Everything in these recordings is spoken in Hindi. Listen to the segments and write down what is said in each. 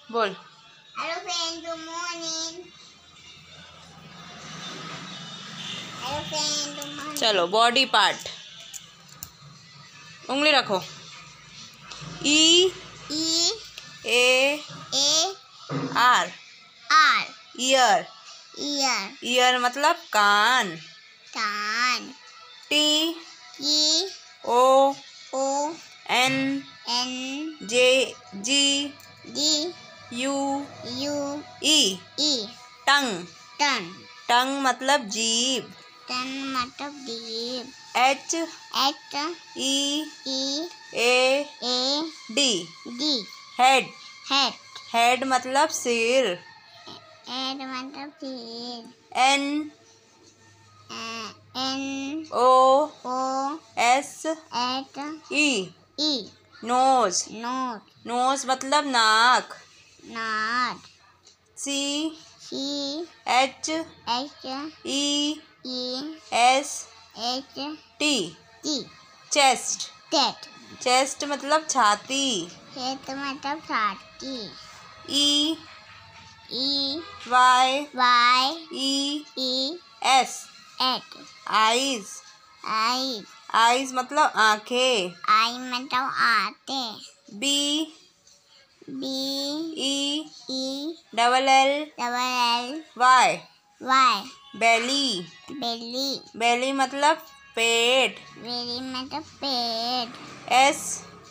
बोल। Hello friend, good morning. Hello friend, good morning. चलो, बॉडी पार्ट। उंगली रखो। E A R ear. Ear मतलब कान। T O N J G U E tongue. Tongue मतलब जीभ। H E A D head. Head मतलब सिर। N O S E nose. Nose मतलब नाक। C H E S T chest. Chest मतलब छाती। E Y E S eyes. Eyes मतलब आंखें। B E double L Y बेली। बेली मतलब पेट। S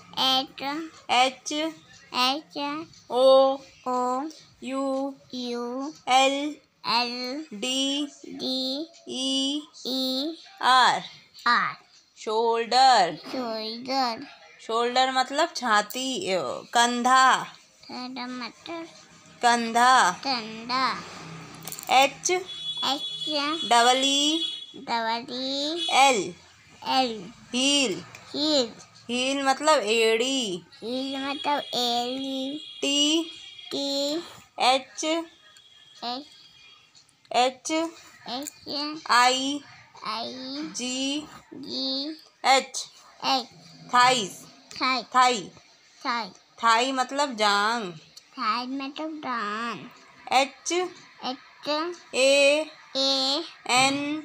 H O U L D E R shoulder. Shoulder मतलब छाती, कंधा। H double E L heel. Heel मतलब एड़ी। T H I G H thighs. Thigh मतलब जांग। H A N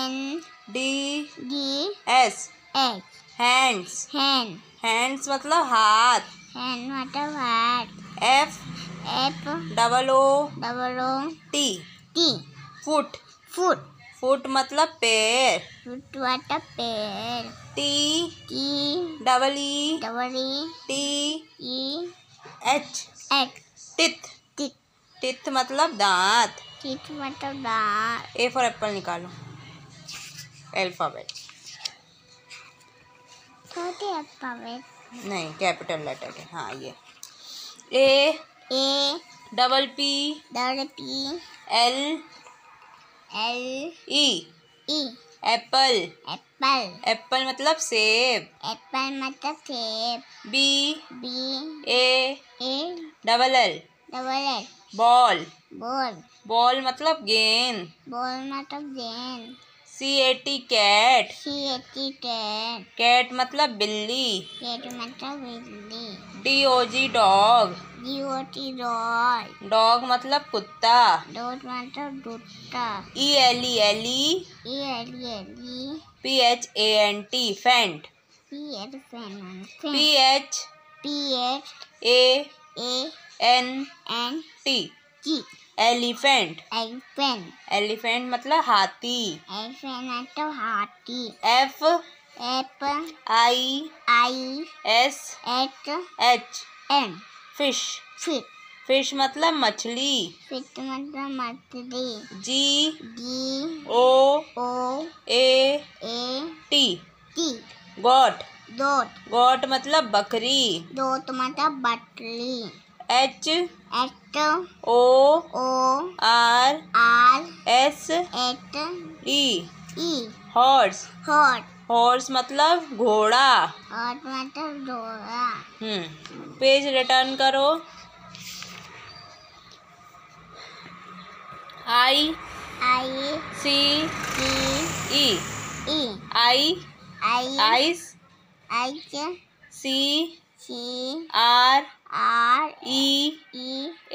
D S hands. Hands मतलब हाथ। F double O T foot. Foot मतलब पैर। T double E T H teeth. Teeth मतलब दांत। ए फॉर एप्पल निकालो। अल्फाबेट नहीं, कैपिटल लेटर के। हाँ, ये A double P L E apple. Apple मतलब सेब। B A double L ball. Ball मतलब गेंद। CAT cat. कैट मतलब बिल्ली। DOG dog. डॉग मतलब कुत्ता। ELE PHANT फेंट। PHANT elephant. एलिफेंट मतलब हाथी। FISH fish. फिश मतलब मछली। GOAT गोट। गोट मतलब बकरी। HORSE horse. हॉर्स मतलब घोड़ा। पेज रिटर्न करो। ICCE ice. CREAT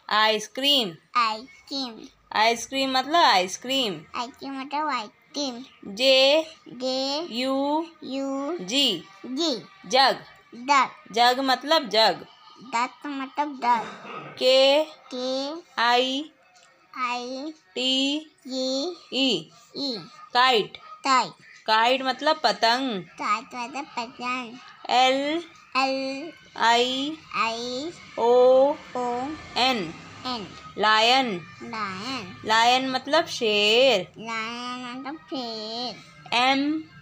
ice cream. Ice cream. Ice cream मतलब आइसक्रीम। आइसक्रीम मतलब ice cream. J U G G jug. Duck. Jug मतलब जग। डक मतलब duck. K I T E E kite. Tight. Kite मतलब पतंग। टाइट मतलब पतंग। L I O O N N lion. Lion. Lion मतलब शेर। लायन मतलब शेर। M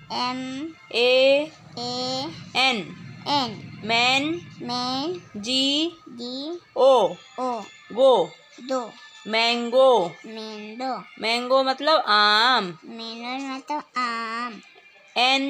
A N N man. Man. G O go दो मैंगो। मैंगो। मैंगो मतलब आम। मैंगो मतलब आम। एन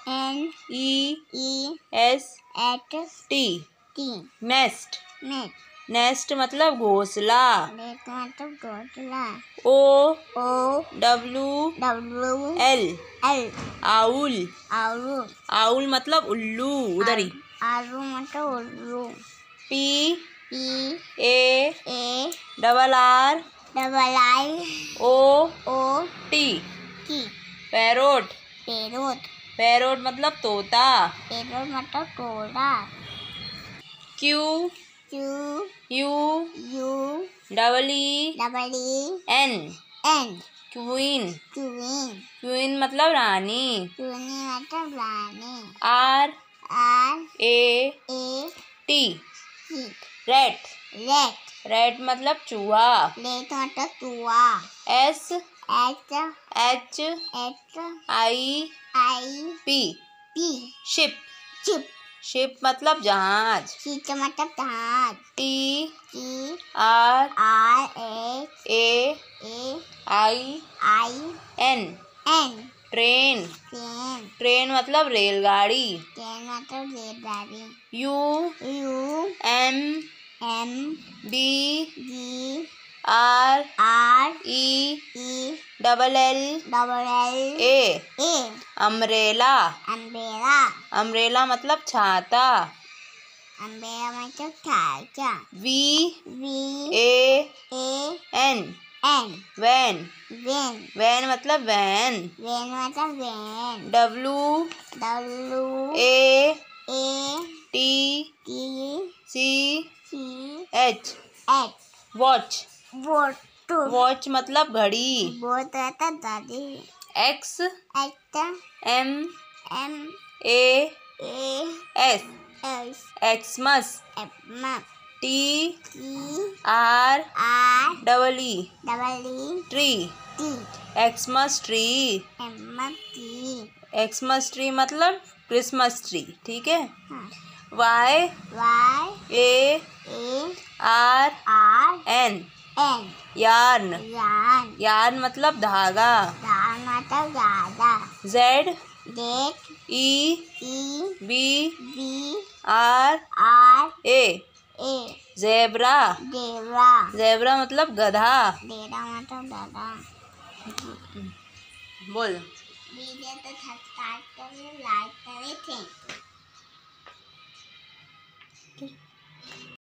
ई एस एट T T nest. Net. Nest मतलब घोंसला। नेट मतलब घोंसला। O W L L owl. आलू। आउल मतलब उल्लू। उधर ही। आलू मतलब उल्लू। P A double R double I O T T parrot. Parrot. Parrot मतलब तोता। पेरोट मतलब तोता। Q U double E double N N queen. Queen. Queen मतलब रानी। क्वीन मतलब रानी। R A T rat. Rat मतलब चूहा। लेट मतलब चूहा। S H I P ship. Chip. Ship मतलब जहाज। चिप मतलब जहाज। T R A I N train. Train मतलब रेलगाड़ी। मतलब रेलगाड़ी। U M B G R E double L A umbrella. Umbrella मतलब छाता। अम्ब्रेला मतलब छाता। V A N van. Van मतलब वैन। मतलब van. W A T C H watch. Watch मतलब घड़ी। X M A S Xmas. T R double E tree Xmas tree. Xmas tree मतलब क्रिसमस ट्री। ठीक है। Y A R N yarn. Yarn मतलब धागा। Z E B R A zebra. Zebra मतलब गधा। बोल। वीडियो तो सब्सक्राइब करें, लाइक करें, थैंक यू।